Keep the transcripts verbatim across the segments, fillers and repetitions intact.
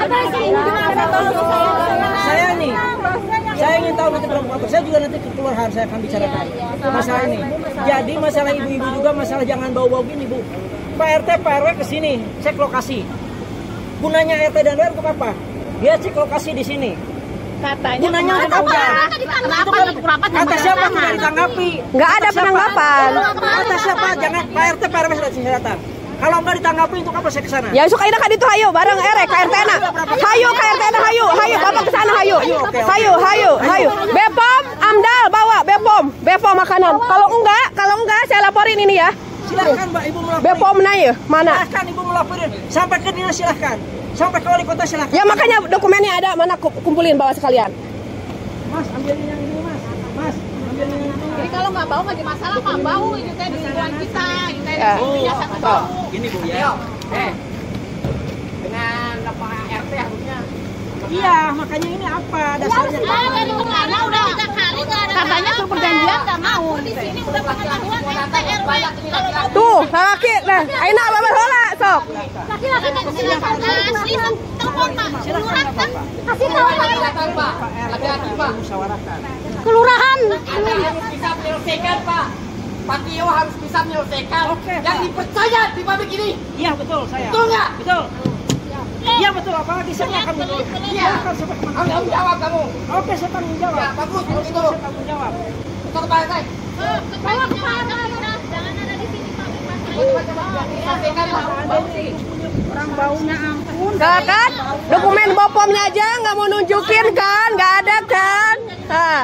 Saya nih, saya ingin tahu nanti berapa. Saya juga nanti ke kelurahan saya akan bicarakan masalah ini. Jadi masalah ibu-ibu juga masalah jangan bau-bau gini Bu. Pak R T, Pak R W ke sini, cek lokasi. Gunanya R T dan R W untuk apa? Dia cek lokasi di sini. Katanya gunanya untuk apa? Kata siapa tidak ditanggapi? Nggak ada penanggapan. Kata siapa? Jangan Pak R T, Pak R W sudah saya datang. Kalau nggak ditanggapi untuk apa saya ke sana? Ya suka ini kan itu hayu bareng ere K R T na. Hayu K R T na hayu, hayu Bapak ke sana hayu. Hayu, hayu, hayu. Bepom, Amdal bawa Bepom, Bepom makanan. Kalau enggak, kalau enggak saya laporin ini ya. Silahkan Mbak Ibu melaporin. Bepom nanya mana? Silahkan Ibu melaporin. Sampai ke dinas silahkan. Sampai ke wali kota silahkan. Ya makanya dokumennya ada, mana kumpulin bawa sekalian. Mas ambilin yang ini Mas. Mas ambilin yang ini. Jadi kalau nggak bau nggak masalah, Pak. Bau ini teh di lingkungan kita. Ini Ya. kebiasaan bau. Ini Bu ya. Eh, dengan Pak R T harusnya. Iya, makanya ini apa dasarnya? Ah, dari kemana udah tiga kali nggak ada. Katanya tuh perjanjian nggak mau. Di sini udah pengetahuan R T R W. Tuh, laki nah, aina babar heula sok. Laki-laki kan silakan asli telepon Pak. Kelurahan kan kasih tahu Pak. Laki-laki Pak. Musyawarahkan. Kelurahan. Harus bisa menyelesaikan Pak. Pak Tio harus bisa menyelesaikan. Oke, yang Pak. dipercaya di pabrik ini. Iya betul saya. Betul nggak? Betul. Iya betul, apalagi saya akan betul. Iya. Akan sampai kemana? Tanggung jawab kamu. Oke, saya tanggung jawab. Ya, bagus kalau gitu. Saya tanggung jawab. Untuk ke Pak R T. Bawa ke Pak R T. Jangan ada di sini pabrik Selesaikan Pak. Orang baunya ampun. Nggak kan? Dokumen Bepomnya aja nggak mau nunjukin kan? Nggak ada kan? Nah.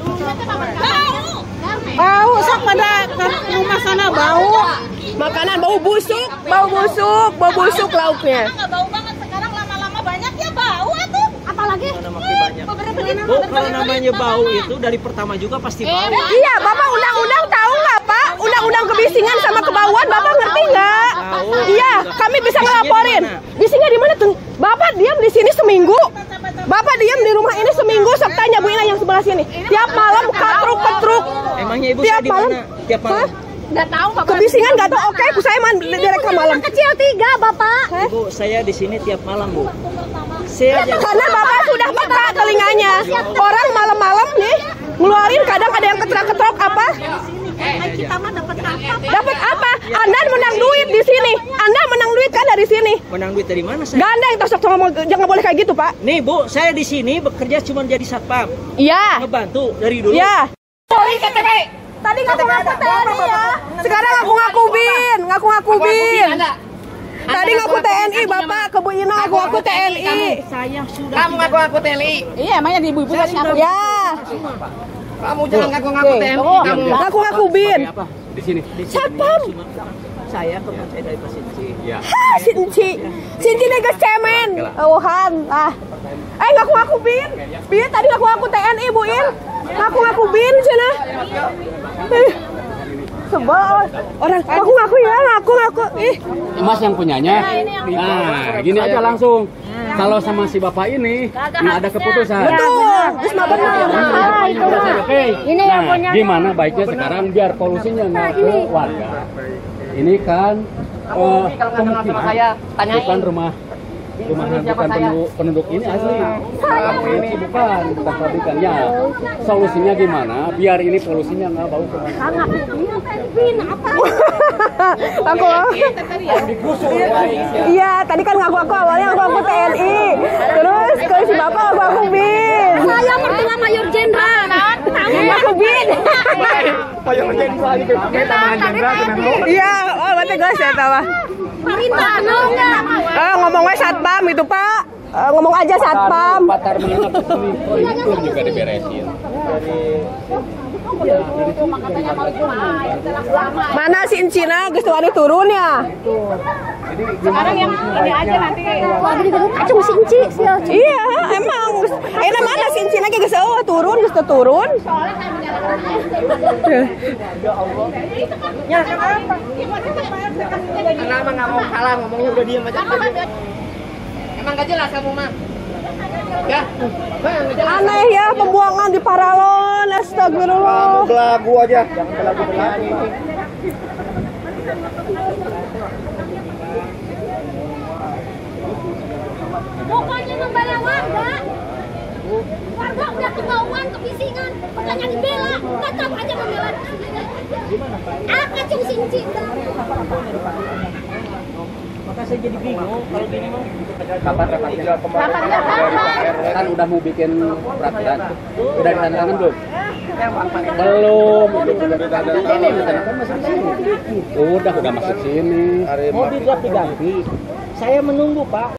Bau, sok pada ke rumah sana bau. Makanan bau busuk, bau busuk, bau busuk lauknya. Nggak bau banget sekarang, lama-lama banyak ya bau atuh. Apalagi beberapa Bu, kalau namanya bau itu dari pertama juga pasti bau. Iya, Bapak undang-undang tahu nggak Pak? Undang-undang kebisingan sama kebauan, Bapak ngerti nggak? Iya, kami bisa ngelaporin. Bisingnya di mana tuh? Bapak diam di sini seminggu. Bapak diam di rumah ini seminggu, sok tanya Bu Ina yang sebelah sini. Tiap malam katruk-ketruk. Emangnya Ibu Tiap saya di malam? mana? Tiap malam. nggak tahu Bapak. Kebisingan nggak tahu. Oke, saya man direkam malam. Kecil tiga Bapak. Ibu, saya di sini tiap malam, Bu. Saya aja. Karena Bapak sudah peka telinganya. Orang malam-malam nih ngeluarin kadang ada yang ketrok-ketrok apa? Kita mah dapat apa? Dapat apa? Anda menang duit di sini. Anda menang duit kan dari sini. Menang duit dari mana saya? Gandeng tosok sama jangan boleh kayak gitu, Pak. Nih, Bu, saya di sini bekerja cuma jadi satpam. Iya. Ngebantu dari dulu. Iya. Polri K T P. Tadi ngaku-ngaku T N I ya. Sekarang ngaku-ngaku bin, ngaku-ngaku bin. Tadi ngaku T N I, Bapak ke Bu Ina ngaku-ngaku T N I. Saya sudah Kamu ngaku-ngaku T N I. Iya, emangnya di ibu-ibu nggak siapa? Ya. Kamu jangan ngaku-ngaku T N I. Kamu Ngaku-ngaku bin. Di sini. Satpam. saya kepercayaan dari Pak Sinci. Ya. Hah, Sinci. Sinci negas cemen. Wuhan. Ah. Eh, ngaku-ngaku bin. Bin tadi ngaku-ngaku T N I, Bu In. Ngaku-ngaku bin cina. Eh. Sebel. Orang ngaku-ngaku ya, ngaku-ngaku. Ih. Mas yang punyanya. Nah, gini aja langsung. Kalau sama si bapak ini nggak ada keputusan. Betul. Terus mah benar. Nah, itu mah. Oke. Ini yang Nah, punya. gimana baiknya sekarang biar polusinya nggak ke warga. Ini kan eh, pemukiman, bukan rumah rumahan, bukan penduduk, penduduk ini asli. Ini bukan, bukan pabrikan. Ya, solusinya gimana? Biar ini polusinya nggak bau ke mana? Aku. Iya, tadi kan ngaku-ngaku awalnya ngaku-ngaku T N I. Terus kalau si bapak ngaku-ngaku bin. Saya mertua mayor jenderal. Ngaku bin. Mayor jenderal itu kita mayor jenderal Kemenlu. Iya, oh berarti gue saya tahu. Perintah nongnya. Eh, ngomongnya satpam itu Pak. Eh, ngomong aja satpam. Patar menginap di sini, itu juga diberesin. Mana si Incina geus wani turun ya? Sekarang yang ini aja nanti. Acung si Inci. Iya, emang. Ayeuna mana si Incina ge geus eueuh turun, geus teu turun. Soalnya saya menyalakan. Ya, kenapa? Karena emang nggak mau kalah, ngomongnya udah diam aja. Emang gak jelas kamu mah. Ya, bang, gak jelas. Aneh ya pembuangan di Paralon, astagfirullah. Belagu aja, jangan belagu-belagu. Jadi Pokoknya membela warga. Warga udah kebauan, kebisingan, makanya dibela. Tetap aja membela. Apa cung cincin? Maka saya jadi bingung kalau gini mah. Kapan rapatnya? Rapatnya kapan? Kan udah mau bikin peraturan. Udah ditandatangan belum? Belum. Ini ditandatangan masuk sini. Udah, udah masuk sini. Mau diganti-ganti. Saya menunggu, Pak.